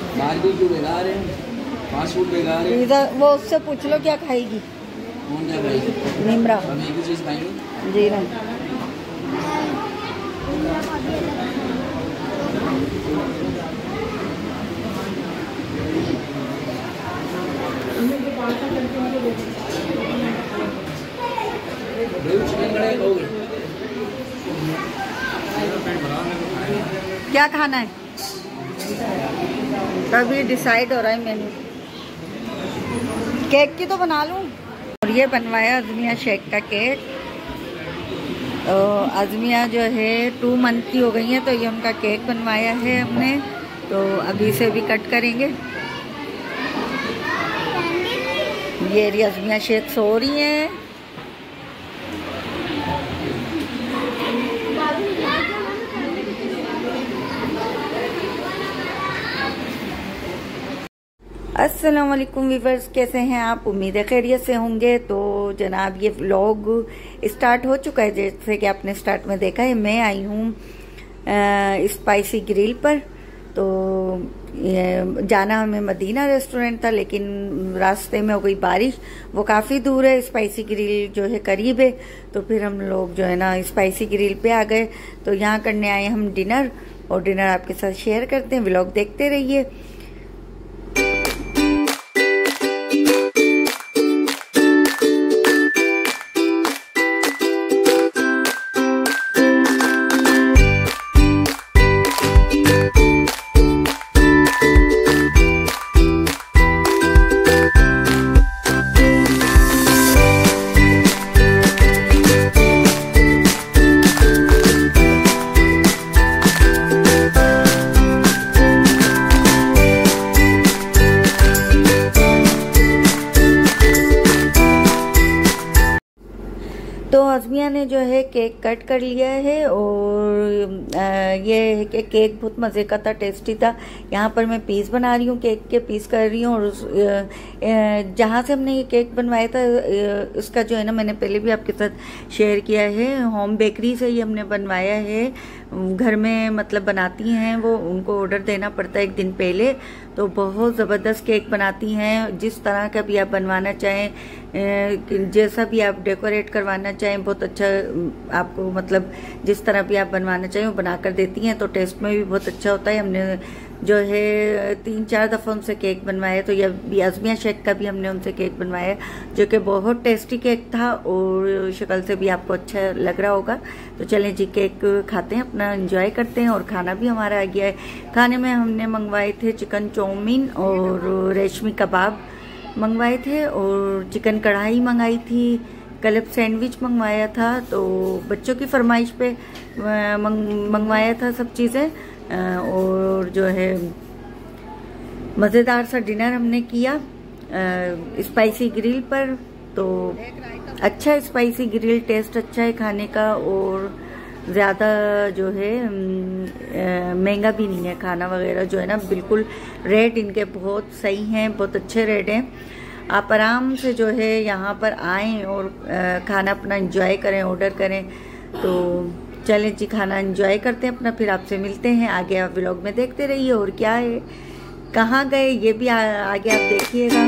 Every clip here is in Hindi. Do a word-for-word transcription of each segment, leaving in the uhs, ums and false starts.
बारबेक्यू बेकार है, फास्ट फूड बेकार है। इधर वो उससे पूछ लो क्या खाएगी। कौन क्या खाएगी? निमरा। हम एक ही चीज़ खाएंगे। जी ना। चिकन कढ़ाई खाओगे? क्या खाना है? तभी डिसाइड हो रहा है मेन्यू। केक की तो बना लूँ। और ये बनवाया अज़मिया शेख का केक। तो अज़मिया जो है टू मंथ की हो गई है, तो ये उनका केक बनवाया है हमने। तो अभी से भी कट करेंगे। ये रही अज़मिया शेख सो रही है। अस्सलाम वालेकुम वीवर्स, कैसे हैं आप? उम्मीद है खैरियत से होंगे। तो जनाब ये व्लॉग स्टार्ट हो चुका है। जैसे कि आपने स्टार्ट में देखा है, मैं आई हूँ स्पाइसी ग्रिल पर। तो जाना हमें मदीना रेस्टोरेंट था, लेकिन रास्ते में हो गई बारिश। वो काफ़ी दूर है, स्पाइसी ग्रिल जो है करीब है। तो फिर हम लोग जो है ना स्पाइसी ग्रिल पे आ गए। तो यहाँ करने आए हम डिनर, और डिनर आपके साथ शेयर करते हैं। व्लॉग देखते रहिए। तो अज़मिया ने जो है केक कट कर लिया है, और ये है कि केक बहुत मज़े का था, टेस्टी था। यहाँ पर मैं पीस बना रही हूँ, केक के पीस कर रही हूँ। और जहाँ से हमने ये केक बनवाया था, इसका जो है ना मैंने पहले भी आपके साथ शेयर किया है। होम बेकरी से ही हमने बनवाया है। घर में मतलब बनाती हैं वो, उनको ऑर्डर देना पड़ता है एक दिन पहले। तो बहुत ज़बरदस्त केक बनाती हैं। जिस तरह का भी आप बनवाना चाहें, जैसा भी आप डेकोरेट करवाना चाहें, बहुत अच्छा आपको मतलब जिस तरह भी आप बनवाना चाहें वो बना कर देती हैं। तो टेस्ट में भी बहुत अच्छा होता है। हमने जो है तीन चार दफ़ा उनसे केक बनवाया। तो ये अज़मिया शेख का भी हमने उनसे केक बनवाया, जो कि बहुत टेस्टी केक था, और शक्ल से भी आपको अच्छा लग रहा होगा। तो चलें जी, केक खाते हैं, अपना एंजॉय करते हैं। और खाना भी हमारा आ गया है। खाने में हमने मंगवाए थे चिकन चाउमीन और रेशमी कबाब मंगवाए थे, और चिकन कढ़ाई मंगाई थी, क्लब सैंडविच मंगवाया था। तो बच्चों की फरमाइश पे मंगवाया था सब चीज़ें। और जो है मज़ेदार सा डिनर हमने किया स्पाइसी ग्रिल पर। तो अच्छा स्पाइसी ग्रिल, टेस्ट अच्छा है खाने का, और ज़्यादा जो है महंगा भी नहीं है खाना वगैरह जो है ना। बिल्कुल रेट इनके बहुत सही हैं, बहुत अच्छे रेट हैं। आप आराम से जो है यहाँ पर आएँ और खाना अपना एंजॉय करें, ऑर्डर करें। तो चलें जी, खाना एंजॉय करते हैं अपना, फिर आपसे मिलते हैं। आगे आप व्लॉग में देखते रहिए। और क्या है, कहाँ गए ये भी आ, आगे आप देखिएगा।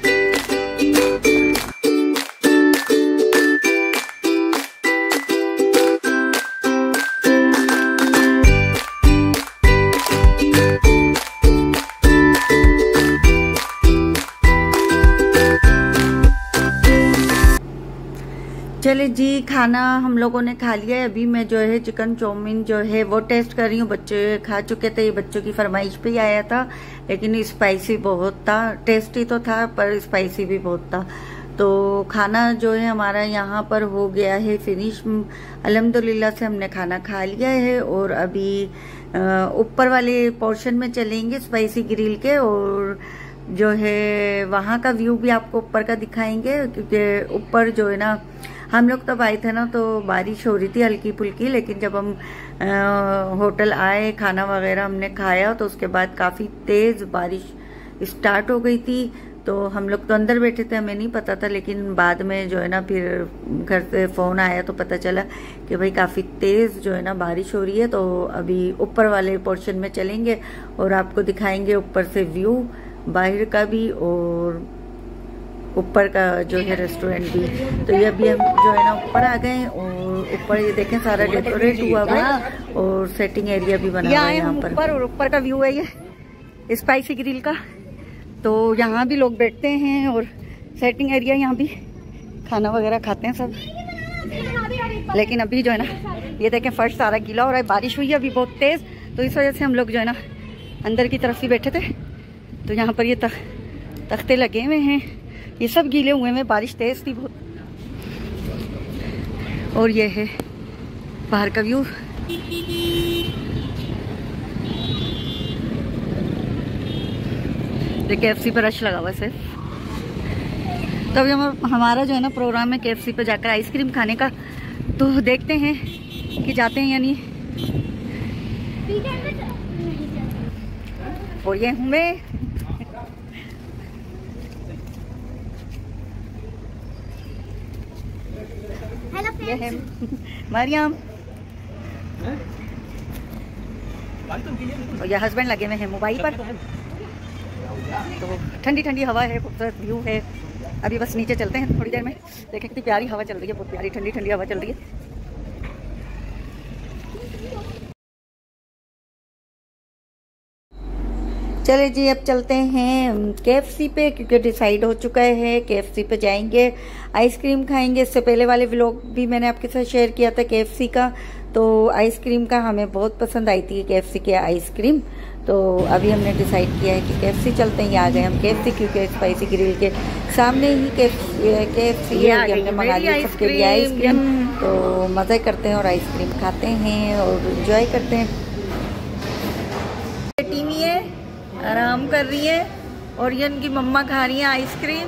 चले जी, खाना हम लोगों ने खा लिया है। अभी मैं जो है चिकन चाउमीन जो है वो टेस्ट कर रही हूँ। बच्चे खा चुके थे, ये बच्चों की फरमाइश पे ही आया था, लेकिन स्पाइसी बहुत था। टेस्टी तो था पर स्पाइसी भी बहुत था। तो खाना जो है हमारा यहाँ पर हो गया है फिनिश। अल्हम्दुलिल्लाह से हमने खाना खा लिया है, और अभी ऊपर वाले पोर्शन में चलेंगे स्पाइसी ग्रिल के, और जो है वहाँ का व्यू भी आपको ऊपर का दिखाएंगे। क्योंकि ऊपर जो है ना, हम लोग तब आए थे ना तो बारिश हो रही थी हल्की फुल्की, लेकिन जब हम आ, होटल आए, खाना वगैरह हमने खाया, तो उसके बाद काफ़ी तेज़ बारिश स्टार्ट हो गई थी। तो हम लोग तो अंदर बैठे थे, हमें नहीं पता था, लेकिन बाद में जो है ना फिर घर से फ़ोन आया तो पता चला कि भाई काफ़ी तेज़ जो है ना बारिश हो रही है। तो अभी ऊपर वाले पोर्शन में चलेंगे और आपको दिखाएंगे ऊपर से व्यू बाहर का भी और ऊपर का जो है रेस्टोरेंट भी। तो ये अभी हम जो है ना ऊपर आ गए और ऊपर ये देखें सारा डेकोरेट हुआ हुआ है और सेटिंग एरिया भी बना हुआ है यहाँ पर। ऊपर और ऊपर का व्यू है ये स्पाइसी ग्रिल का। तो यहाँ भी लोग बैठते हैं और सेटिंग एरिया, यहाँ भी खाना वगैरह खाते हैं सब। लेकिन अभी जो है ना ये देखें फर्श सारा गीला हो रहा है, बारिश हुई है अभी बहुत तेज़, तो इस वजह से हम लोग जो है ना अंदर की तरफ ही बैठे थे। तो यहाँ पर ये तख, तख्ते लगे हुए हैं, ये सब गीले हुए हैं, बारिश तेज़ थी बहुत। और ये है बाहर का व्यू। देखिए केएफसी पर रश लगा हुआ है सिर्फ। तो अभी हम हमारा जो है ना प्रोग्राम है केएफसी पे जाकर आइसक्रीम खाने का, तो देखते हैं कि जाते हैं या नहीं। और ये हूँ मैं। ये है मरियम और ये हस्बैंड लगे हुए हैं मोबाइल पर। तो ठंडी ठंडी हवा है, खूबसूरत व्यू है। अभी बस नीचे चलते हैं थोड़ी देर में, देखें कितनी प्यारी हवा चल रही है, बहुत प्यारी ठंडी ठंडी हवा चल रही है। चले जी अब चलते हैं केएफसी पे, क्योंकि डिसाइड हो चुका है केएफसी पे जाएंगे, आइसक्रीम खाएंगे। इससे पहले वाले व्लॉग भी मैंने आपके साथ शेयर किया था केएफसी का, तो आइसक्रीम का हमें बहुत पसंद आई थी केएफसी की आइसक्रीम। तो अभी हमने डिसाइड किया है कि केएफसी चलते हैं। आ गए हम केएफसी, क्योंकि स्पाइसी ग्रिल के सामने ही केएफसी है। हमने मंगा लिया सबके लिए आइसक्रीम, तो मज़े करते हैं और आइसक्रीम खाते हैं और एंजॉय करते हैं। टीवी है, आराम कर रही है और ये उनकी मम्मा खा रही है आइसक्रीम।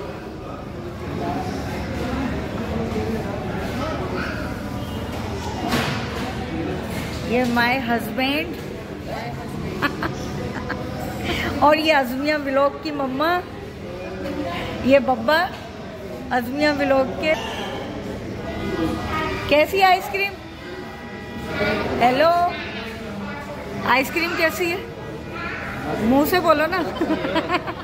ये माय हस्बैंड और ये अज़मिया व्लॉग की मम्मा, ये बब्बा अज़मिया व्लॉग के। कैसी है आइसक्रीम? हेलो, आइसक्रीम कैसी है? मुंह से बोलो ना।